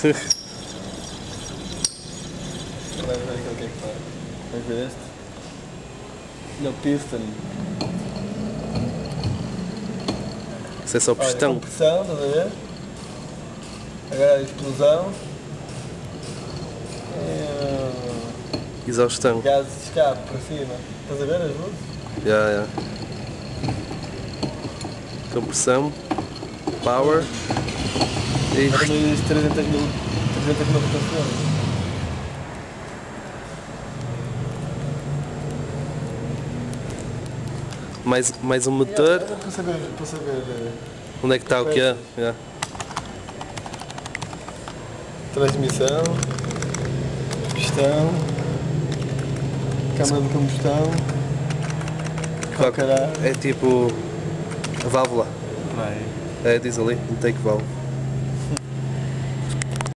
Vai ver aquele que é que faz. Vamos ver este? No piston. Isso é só Olha, pistão. compressão, estás a ver? Agora a explosão. Exaustão. Gás de escape para cima. Estás a ver as luzes? Yeah. Compressão. Power. Agora E diz 300 mil rotações. mais um motor. Para saber Onde é que está o que é? Yeah. transmissão, pistão, câmara de combustão, É tipo a válvula. vai. É, diz ali, intake valve.